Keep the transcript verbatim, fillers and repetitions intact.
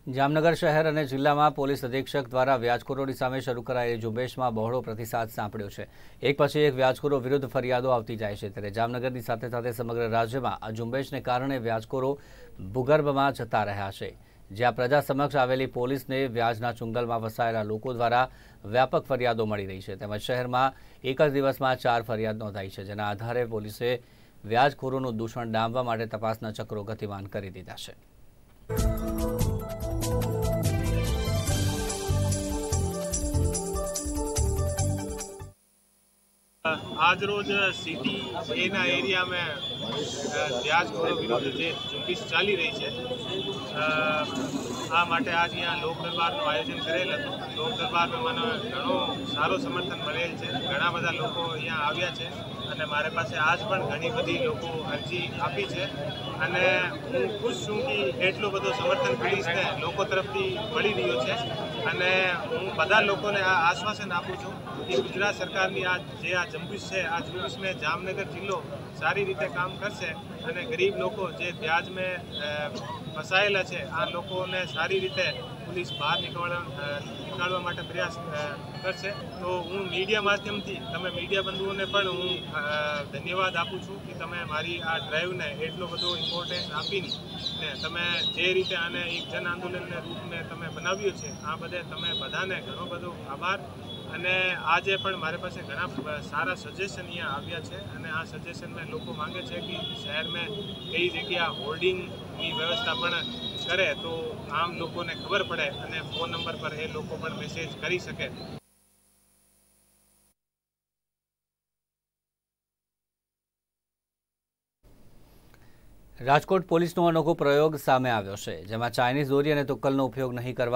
જામનગર શહેર અને જિલ્લામાં પોલીસ અધિક્ષક દ્વારા વ્યાજખોરોની સામે શરૂ કરાયેલી ઝુંબેશમાં બહોળો પ્રતિસાદ સાંપડ્યો છે। એક પછી એક વ્યાજખોરો વિરુદ્ધ ફરિયાદો આવતી જાય છે, ત્યારે જામનગરની સાથે સાથે સમગ્ર રાજ્યમાં આ ઝુંબેશને કારણે વ્યાજખોરો ભૂગર્ભમાં જતા રહ્યા છે, જ્યાં પ્રજા સમક્ષ આવેલી પોલીસને વ્યાજના ચુંગલમાં ફસાયેલા લોકો દ્વારા વ્યાપક ફરિયાદો મળી રહી છે। તેમજ શહેરમાં એક જ દિવસમાં ચાર ફરિયાદ નોંધાઈ છે, જેના આધારે પોલીસે વ્યાજખોરોનું દૂષણ ડામવા માટે તપાસના ચક્રો ગતિમાન કરી દીધા છે। आज रोज सिटी एना एरिया में व्याजखोरो विरुद्ध जे झुंबेश चाली रही है आ माटे आज यहाँ लोक दरबारનું આયોજન કરેલ હતું। લોક દરબારમાં મને ઘણો સારો સમર્થન મળેલ છે। ઘણા બધા લોકો અહીંયા આવ્યા છે અને મારે પાસે આજ પણ ઘણી બધી લોકો અરજી આપી છે અને હું ખુશ છું કે એટલો બધો સમર્થન પોલીસને લોકો તરફથી મળી રહ્યો છે અને હું બધા લોકોને આ આશ્વાસન આપું છું કે ગુજરાત સરકારની આ જે આ ઝુંબેશ છે આ ઝુંબેશમાં જામનગર જિલ્લો સારી રીતે કામ કરશે અને ગરીબ લોકો જે વ્યાજ में ફસાયેલા છે આ લોકોને સારી રીતે પોલીસ બહાર નીકળવા નીકાળવા માટે પ્રયાસ કરશે। તો હું મીડિયા માધ્યમથી તમે મીડિયા બંધુઓને પણ હું ધન્યવાદ આપું છું કે તમે મારી આ ડ્રાઈવને એટલો બધો ઇમ્પોર્ટન્સ આપીને ને તમે જે રીતે આને એક જન આંદોલનના રૂપમાં તમે બનાવ્યું છે આ બધે તમે બધાને ઘણો બધો આભાર। અને આજે પણ મારી પાસે ઘણા સારા સજેશન અહીંયા આવ્યા છે અને આ સજેશનમાં લોકો માંગે છે કે શહેરમાં કઈ જગ્યા હોર્ડિંગની વ્યવસ્થા પણ કરે તો આમ લોકોને ખબર પડે અને ફોન નંબર પર એ લોકો પણ મેસેજ કરી શકે। રાજકોટ પોલીસનો અનોખો પ્રયોગ સામે આવ્યો છે, જેમાં ચાઇનીઝ દોરી અને તુક્કલનો ઉપયોગ નહીં કરવા